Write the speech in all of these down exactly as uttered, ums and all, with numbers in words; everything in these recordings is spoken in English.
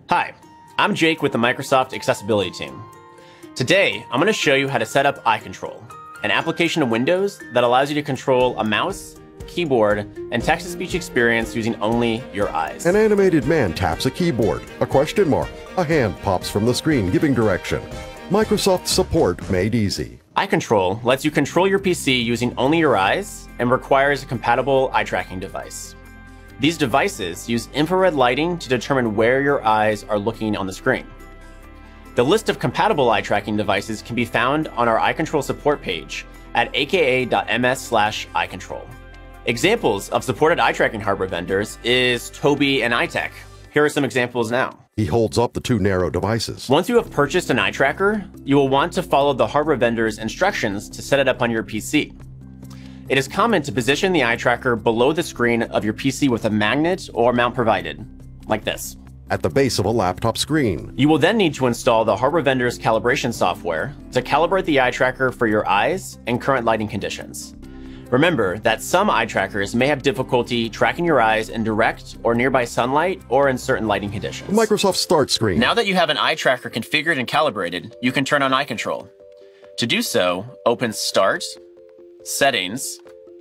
Hi, I'm Jake with the Microsoft Accessibility team. Today, I'm going to show you how to set up eye control, an application in Windows that allows you to control a mouse, keyboard, and text-to-speech experience using only your eyes. An animated man taps a keyboard, a question mark, a hand pops from the screen giving direction. Microsoft support made easy. Eye control lets you control your P C using only your eyes and requires a compatible eye tracking device. These devices use infrared lighting to determine where your eyes are looking on the screen. The list of compatible eye tracking devices can be found on our eye control support page at a k a dot m s slash eye control. Examples of supported eye tracking hardware vendors is Tobii and iTech. Here are some examples now. He holds up the two narrow devices. Once you have purchased an eye tracker, you will want to follow the hardware vendor's instructions to set it up on your P C. It is common to position the eye tracker below the screen of your P C with a magnet or mount provided, like this. At the base of a laptop screen. You will then need to install the hardware vendor's calibration software to calibrate the eye tracker for your eyes and current lighting conditions. Remember that some eye trackers may have difficulty tracking your eyes in direct or nearby sunlight or in certain lighting conditions. Microsoft Start screen. Now that you have an eye tracker configured and calibrated, you can turn on eye control. To do so, open Start, Settings,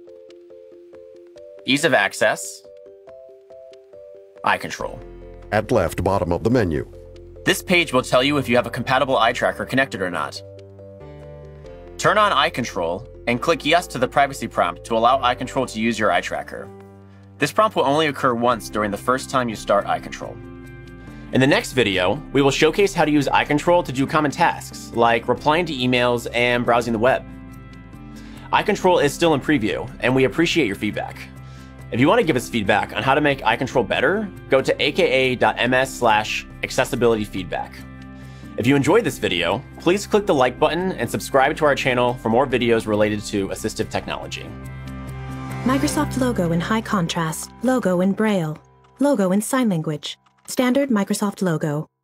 Ease of Access, Eye Control. At left bottom of the menu. This page will tell you if you have a compatible eye tracker connected or not. Turn on Eye Control and click Yes to the privacy prompt to allow Eye Control to use your eye tracker. This prompt will only occur once during the first time you start Eye Control. In the next video, we will showcase how to use Eye Control to do common tasks, like replying to emails and browsing the web. Eye Control is still in preview, and we appreciate your feedback. If you want to give us feedback on how to make Eye Control better, go to a k a dot m s slash accessibility feedback. If you enjoyed this video, please click the like button and subscribe to our channel for more videos related to assistive technology. Microsoft logo in high contrast, logo in Braille, logo in sign language, standard Microsoft logo.